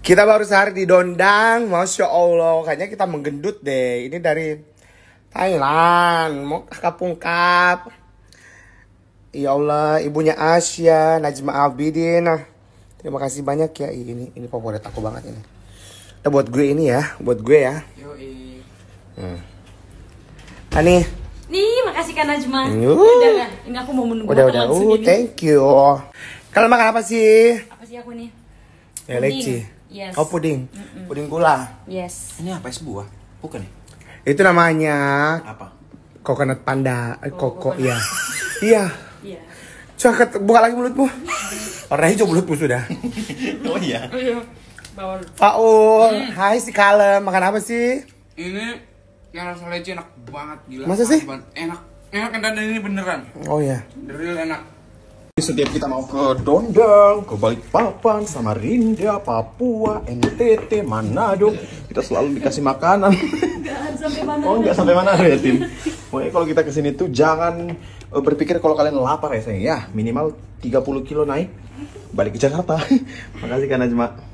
Kita baru sehari di Dondang, Masya Allah. Kayaknya kita menggendut deh. Ini dari Thailand, mau Kapung Kap. Ya Allah, ibunya Asya, Najma Abidin. Terima kasih banyak ya. Ini favorit aku banget ini. Kita buat gue ini ya, buat gue ya. Yoi. Ani. Nih, makasih Kak Najma. Udah, ini aku mau menunggu udah. makan segini. Thank you. Kalian makan apa sih? Apa sih aku nih? Ya, Puding. leci. Yes. Oh, puding. Puding gula. Yes. Ini apa, es buah? Bukan ya? Itu namanya Apa? coconut panda. Koko ya. Iya. Iya. Coba buka lagi mulutmu. Warna hijau mulutmu sudah. Oh iya. Oh iya. Bawa. Paul, hai si Kalem, makan apa sih? Ini yang rasa leci enak banget, gila. Masa sih? Enak. Enak dan ini beneran. Oh ya. Real enak. Setiap kita mau ke Dondang, ke Balikpapan, Samarinda, Papua, NTT, Manado, kita selalu dikasih makanan. Enggak sampai mana. Oh, nggak sampai Manado ya, Tim? Pokoknya kalau kita kesini tuh jangan berpikir kalau kalian lapar ya, sayang. Ya, minimal 30 kilo naik, balik ke Jakarta. Makasih Kak Najma.